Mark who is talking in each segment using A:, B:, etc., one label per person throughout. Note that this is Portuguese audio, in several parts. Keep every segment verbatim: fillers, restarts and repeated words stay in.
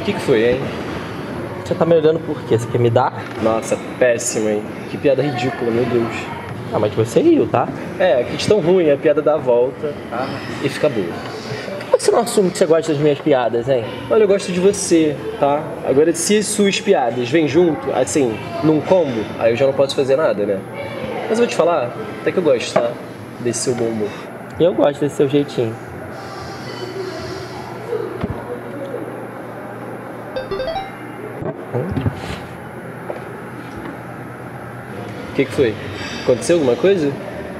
A: que que foi, hein?
B: Você tá me olhando por quê? Você quer me dar?
A: Nossa, péssimo, hein? Que piada ridícula, meu Deus.
B: Ah, mas você riu, tá?
A: É, a questão ruim, a piada dá a volta e fica boa.
B: Por que você não assume que você gosta das minhas piadas, hein?
A: Olha, eu gosto de você, tá? Agora, se as suas piadas vêm junto, assim, num combo, aí eu já não posso fazer nada, né? Mas eu vou te falar, até que eu gosto, tá? Desse seu bom humor.
B: Eu gosto desse seu jeitinho.
A: O que que foi? Aconteceu alguma coisa?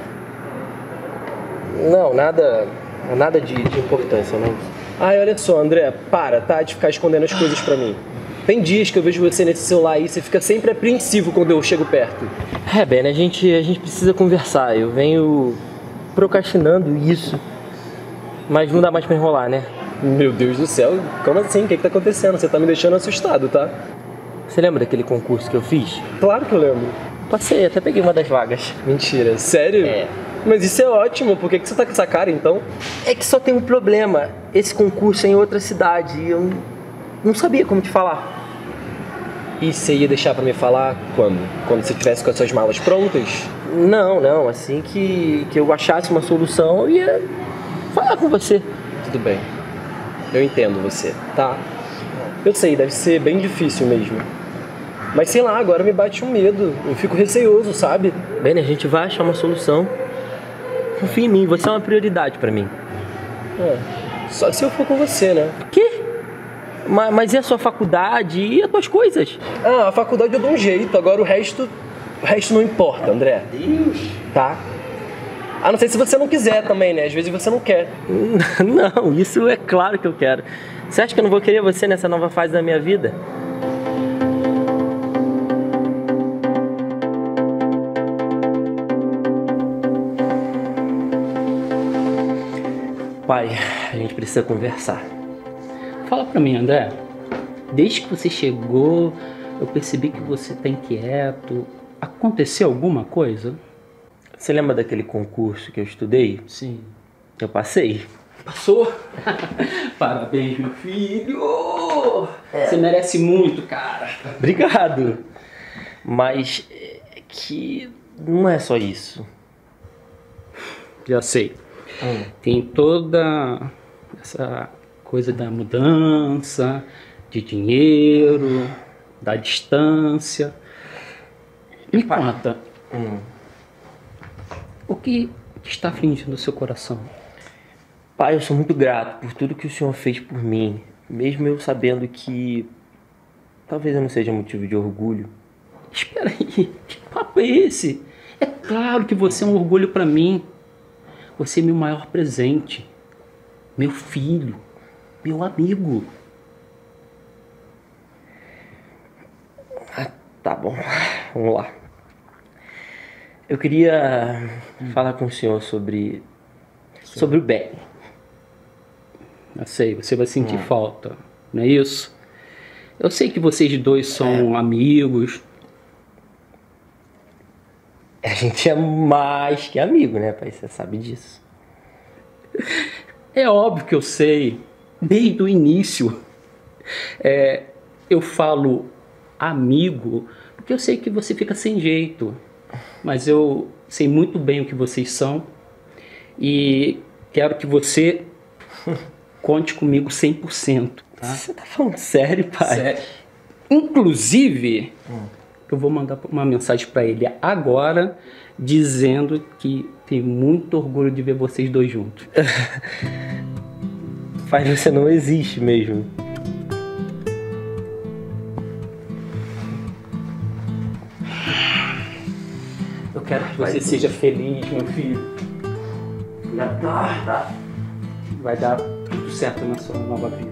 B: Não, nada... Nada de, de importância, não.
A: Ai, olha só, André, para, tá? De ficar escondendo as coisas pra mim. Tem dias que eu vejo você nesse celular aí, você fica sempre apreensivo quando eu chego perto.
B: É, Ben, a gente, a gente precisa conversar. Eu venho procrastinando isso, mas não dá mais pra enrolar, né?
A: Meu Deus do céu, como assim? O que que tá acontecendo? Você tá me deixando assustado, tá?
B: Você lembra daquele concurso que eu fiz?
A: Claro que eu lembro.
B: Passei, até peguei uma das vagas.
A: Mentira, sério?
B: É.
A: Mas isso é ótimo, por que que você tá com essa cara, então?
B: É que só tem um problema. Esse concurso é em outra cidade e eu não sabia como te falar.
A: E você ia deixar pra me falar quando? Quando você estivesse com as suas malas prontas?
B: Não, não. Assim que, que eu achasse uma solução, eu ia falar com você.
A: Tudo bem. Eu entendo você, tá? Eu sei, deve ser bem difícil mesmo. Mas sei lá, agora me bate um medo. Eu fico receoso, sabe?
B: Bem, a gente vai achar uma solução. Confia em mim, você é uma prioridade pra mim.
A: É, só se eu for com você, né?
B: O quê? Mas, mas e a sua faculdade e as tuas coisas?
A: Ah, a faculdade eu dou um jeito, agora o resto... O resto não importa, André.
B: Deus!
A: Tá? A não ser se você não quiser também, né? Às vezes você não quer.
B: Não, isso é claro que eu quero. Você acha que eu não vou querer você nessa nova fase da minha vida? Pai, a gente precisa conversar.
C: Fala pra mim, André. Desde que você chegou, eu percebi que você tá inquieto. Aconteceu alguma coisa?
B: Você lembra daquele concurso que eu estudei?
C: Sim.
B: Eu passei.
C: Passou? Parabéns, meu filho! É. Você merece muito, cara.
B: Obrigado. Mas é que não é só isso.
C: Já sei.
B: Hum.
C: Tem toda essa coisa da mudança, de dinheiro, da distância. Me
B: Pai.
C: conta,
B: Hum.
C: o que está afligindo o seu coração?
B: Pai, eu sou muito grato por tudo que o senhor fez por mim, mesmo eu sabendo que talvez eu não seja motivo de orgulho.
C: Espera aí, que papo é esse? É claro que você é um orgulho para mim. Você é meu maior presente, meu filho, meu amigo.
B: Ah, tá bom, vamos lá. Eu queria hum. falar com o senhor sobre, sobre o Ben.
C: Eu sei, você vai sentir hum. falta, não é isso? Eu sei que vocês dois são é. amigos.
B: A gente é mais que amigo, né, pai? Você sabe disso.
C: É óbvio que eu sei. Desde o início. É, eu falo amigo porque eu sei que você fica sem jeito. Mas eu sei muito bem o que vocês são. E quero que você conte comigo cem por cento. Tá?
B: Você tá falando sério, pai?
C: Sério. Inclusive... Hum. Eu vou mandar uma mensagem para ele agora, dizendo que tenho muito orgulho de ver vocês dois juntos.
B: Pai, você não existe mesmo.
C: Eu quero que você seja feliz, meu filho.
B: Já tá, tá.
C: Vai dar tudo certo na sua nova vida.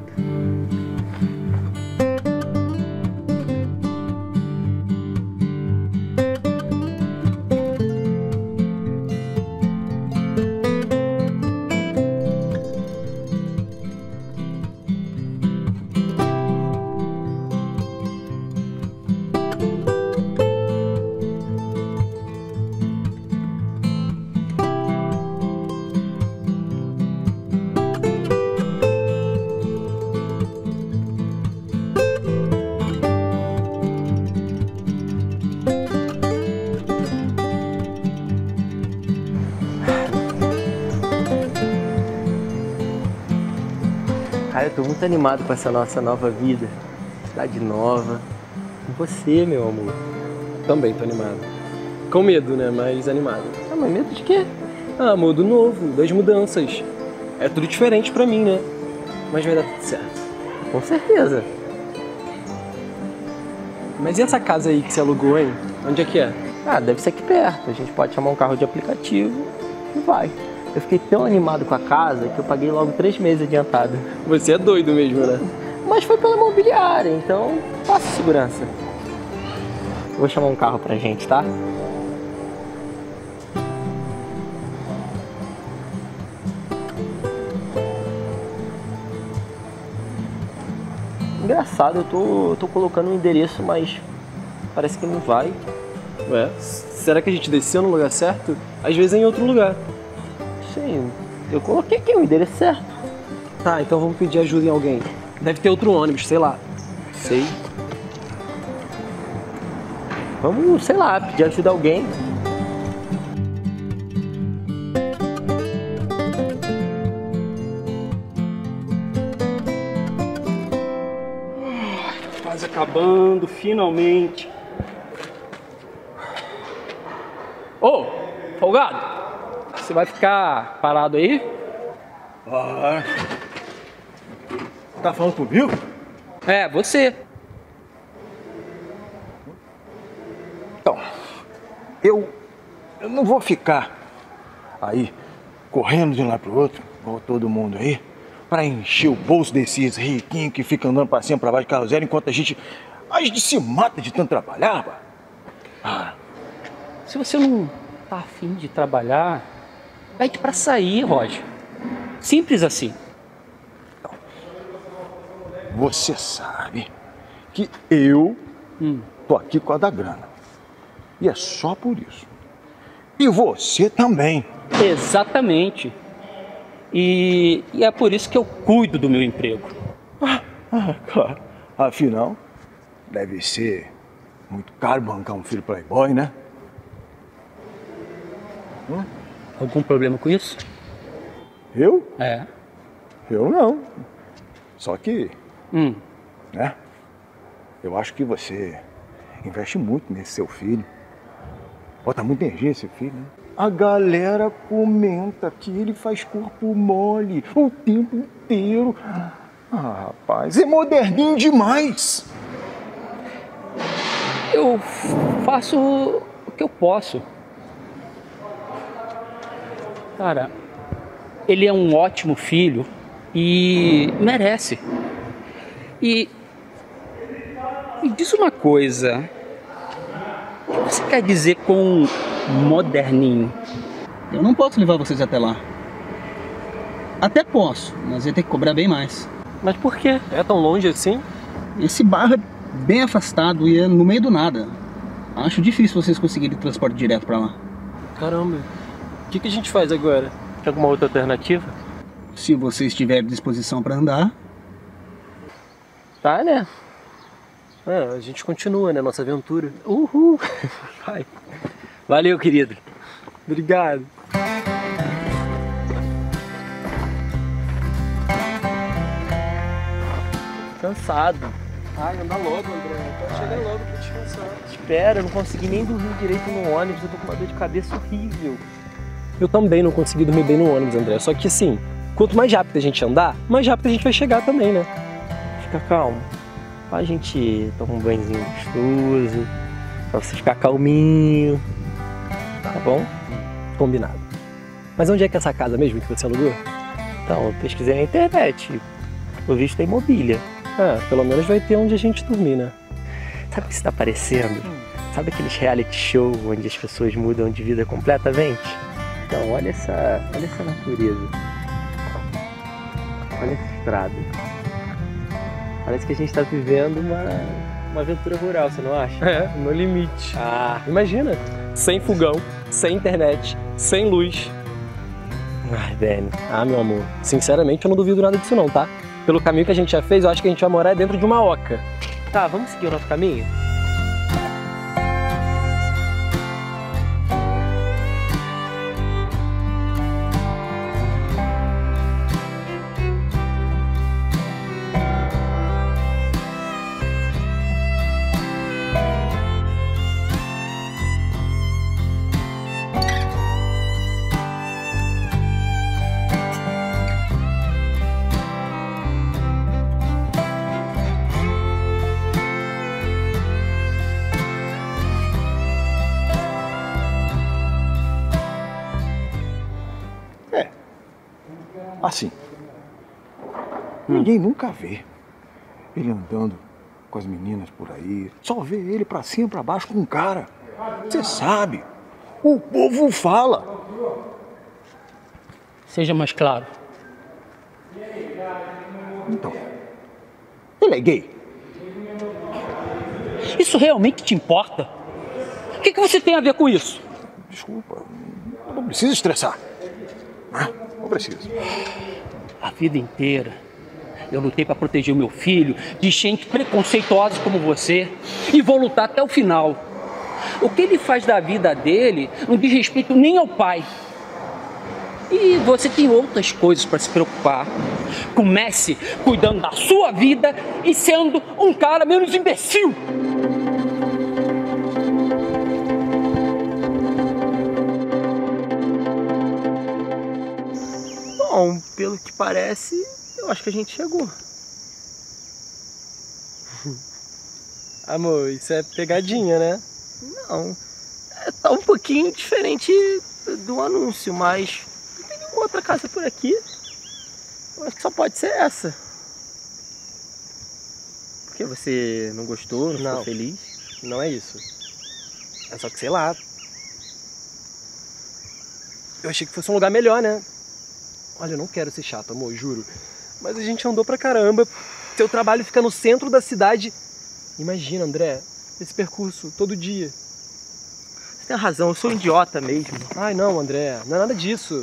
B: Cara, eu tô muito animado com essa nossa nova vida. Cidade nova. Com você, meu amor.
A: Também tô animado. Com medo, né? Mas animado.
B: Ah, mas medo de quê?
A: Ah, amor, do novo, das mudanças. É tudo diferente pra mim, né? Mas vai dar tudo certo.
B: Com certeza.
A: Mas e essa casa aí que você alugou, hein? Onde é que é?
B: Ah, deve ser aqui perto. A gente pode chamar um carro de aplicativo e vai. Eu fiquei tão animado com a casa que eu paguei logo três meses adiantado.
A: Você é doido mesmo, né?
B: Mas foi pela imobiliária, então faça segurança. Eu vou chamar um carro pra gente, tá? Engraçado, eu tô, eu tô colocando um endereço, mas parece que não vai.
A: Ué, será que a gente desceu no lugar certo? Às vezes é em outro lugar.
B: Sim, eu coloquei aqui o endereço certo.
A: Tá, então vamos pedir ajuda em alguém. Deve ter outro ônibus, sei lá.
B: Sei. Vamos, sei lá, pedir ajuda a alguém.
C: Quase acabando, finalmente. Ô, folgado! Você vai ficar parado aí?
D: Ah, tá falando comigo?
C: É, você.
D: Então, eu, eu não vou ficar aí correndo de um lado pro outro, igual todo mundo aí, pra encher o bolso desses riquinhos que ficam andando pra cima e pra baixo de carro zero, enquanto a gente, a gente se mata de tanto trabalhar, rapaz. Ah,
C: Se você não tá afim de trabalhar, pede pra sair, Roger. Simples assim.
D: você sabe que eu
C: Hum.
D: tô aqui com a da grana. E é só por isso. E você também.
C: Exatamente. E, e é por isso que eu cuido do meu emprego.
D: Ah, claro. Afinal, deve ser muito caro bancar um filho playboy, né? Hum?
C: Algum problema com isso?
D: Eu?
C: É.
D: Eu não. Só que,
C: Hum.
D: né? Eu acho que você investe muito nesse seu filho. Bota muita energia nesse filho, né? A galera comenta que ele faz corpo mole o tempo inteiro. Ah, rapaz, é moderninho demais.
C: Eu faço o que eu posso. Cara, ele é um ótimo filho e merece. E me diz uma coisa. O que você quer dizer com moderninho?
E: Eu não posso levar vocês até lá. Até posso, mas ia ter que cobrar bem mais.
B: Mas por quê?
A: É tão longe assim?
E: Esse bairro é bem afastado e é no meio do nada. Acho difícil vocês conseguirem transporte direto pra lá.
A: Caramba. O que, que a gente faz agora?
B: Tem alguma outra alternativa?
E: Se vocês tiverem disposição pra andar,
B: Tá, né?
A: É, a gente continua, né? Nossa aventura.
B: Uhul! Vai. Valeu, querido.
A: Obrigado.
B: Cansado.
A: Ai, anda logo, André. Chega logo pra descansar.
B: Espera, eu não consegui nem dormir direito no ônibus. Eu tô com uma dor de cabeça horrível.
A: Eu também não consegui dormir bem no ônibus, André. Só que assim, quanto mais rápido a gente andar, mais rápido a gente vai chegar também, né?
B: Fica calmo. A gente toma um banhozinho gostoso, pra você ficar calminho. Tá bom?
A: Combinado. Mas onde é que é essa casa mesmo que você alugou?
B: Então, eu pesquisei na internet. O visto é mobília.
A: Ah, pelo menos vai ter onde a gente dormir, né?
B: Sabe o que isso tá parecendo? Sabe aqueles reality show onde as pessoas mudam de vida completamente? Então, olha essa, olha essa natureza. Olha essa estrada. Parece que a gente tá vivendo uma, uma aventura rural, você não acha?
A: É, no limite.
B: Ah,
A: Imagina, sem fogão, sem internet, sem luz.
B: ai, velho.
A: Ah, meu amor, sinceramente eu não duvido nada disso não, tá? Pelo caminho que a gente já fez, eu acho que a gente vai morar dentro de uma oca.
B: Tá, vamos seguir o nosso caminho?
D: Assim. Ninguém nunca vê ele andando com as meninas por aí. Só vê ele pra cima, pra baixo com um cara. Você sabe. O povo fala.
C: Seja mais claro.
D: Então, ele é gay?
C: Isso realmente te importa? O que, que você tem a ver com isso?
D: Desculpa, não precisa estressar. Não precisa.
C: A vida inteira eu lutei para proteger o meu filho de gente preconceituosa como você e vou lutar até o final. O que ele faz da vida dele não diz respeito nem ao pai. E você tem outras coisas para se preocupar. Comece cuidando da sua vida e sendo um cara menos imbecil.
B: Bom, pelo que parece, eu acho que a gente chegou.
A: Amor, isso é pegadinha, né?
B: Não, é, tá um pouquinho diferente do anúncio, mas não tem nenhuma outra casa por aqui. Eu acho que só pode ser essa. Por que você não gostou, não,
A: Não.
B: ficou feliz?
A: Não é isso. É só que, sei lá. Eu achei que fosse um lugar melhor, né? Olha, eu não quero ser chato, amor, juro. Mas a gente andou pra caramba. Seu trabalho fica no centro da cidade. Imagina, André, esse percurso todo dia.
B: Você tem razão, eu sou um idiota mesmo.
A: Ai, não, André, não é nada disso.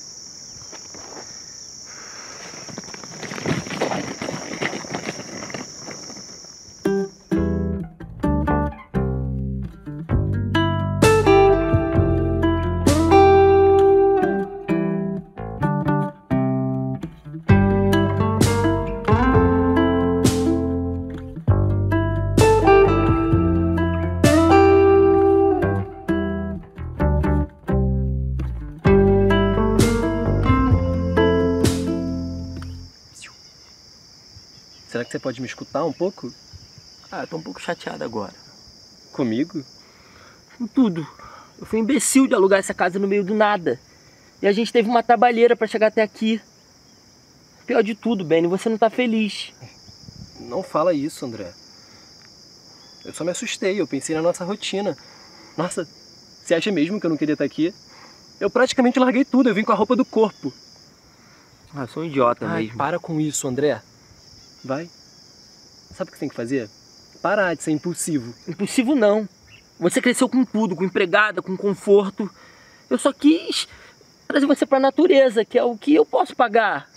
A: Será que você pode me escutar um pouco?
B: Ah, eu tô um pouco chateado agora.
A: Comigo?
B: Com tudo. Eu fui um imbecil de alugar essa casa no meio do nada. E a gente teve uma trabalheira pra chegar até aqui. Pior de tudo, Benny, você não tá feliz.
A: Não fala isso, André. Eu só me assustei, eu pensei na nossa rotina. Nossa, você acha mesmo que eu não queria estar aqui? Eu praticamente larguei tudo, eu vim com a roupa do corpo.
B: Ah, eu sou um idiota
A: Ai,
B: mesmo.
A: para com isso, André. Vai. Sabe o que você tem que fazer? Parar de ser impulsivo.
B: Impossível não. Você cresceu com tudo, com empregada, com conforto. Eu só quis trazer você pra natureza, que é o que eu posso pagar.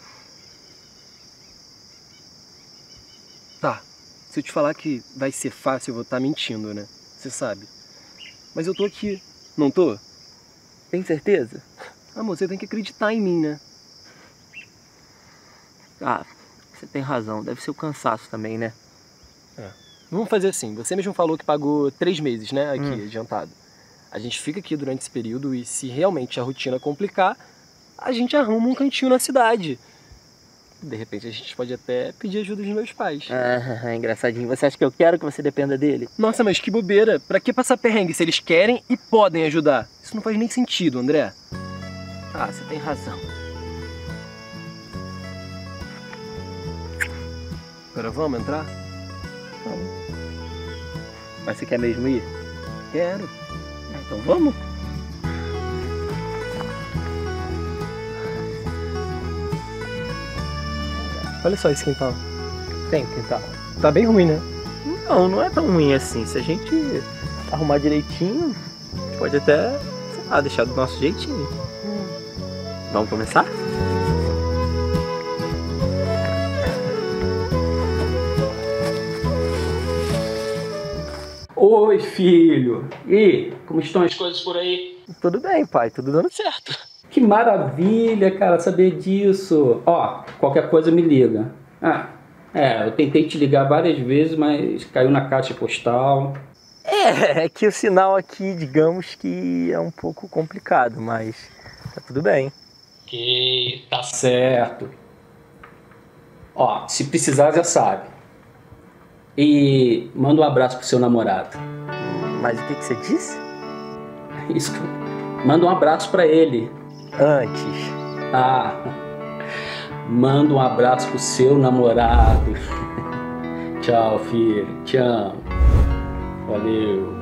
A: Tá, se eu te falar que vai ser fácil, eu vou estar mentindo, né? Você sabe. Mas eu tô aqui, não tô?
B: Tem certeza?
A: Amor, você tem que acreditar em mim, né?
B: Ah, você tem razão. Deve ser o cansaço também, né?
A: É. Vamos fazer assim, você mesmo falou que pagou três meses, né, aqui,
B: Hum.
A: adiantado. A gente fica aqui durante esse período e se realmente a rotina complicar, a gente arruma um cantinho na cidade. De repente a gente pode até pedir ajuda dos meus pais.
B: Ah, engraçadinho. Você acha que eu quero que você dependa dele?
A: Nossa, mas que bobeira. Pra que passar perrengue se eles querem e podem ajudar? Isso não faz nem sentido, André.
B: Ah, você tem razão.
A: Agora vamos entrar?
B: Mas você quer mesmo ir?
A: Quero.
B: Ah, então vamos.
A: Olha só esse quintal.
B: Tem quintal.
A: Tá bem ruim, né?
B: Não, não é tão ruim assim. Se a gente arrumar direitinho, pode até, sei lá, deixar do nosso jeitinho. Vamos começar?
C: Oi, filho. E como estão as coisas por aí?
B: Tudo bem, pai. Tudo dando certo.
C: Que maravilha, cara, saber disso. Ó, qualquer coisa me liga. Ah, é, eu tentei te ligar várias vezes, mas caiu na caixa postal.
B: É, é que o sinal aqui, digamos que é um pouco complicado, mas tá tudo bem.
C: Ok, tá certo. Ó, se precisar já sabe. E manda um abraço pro seu namorado.
B: Mas o que, que você disse?
C: Isso, manda um abraço pra ele.
B: Antes.
C: Ah, Manda um abraço pro seu namorado. Tchau, filho. Te amo. Valeu.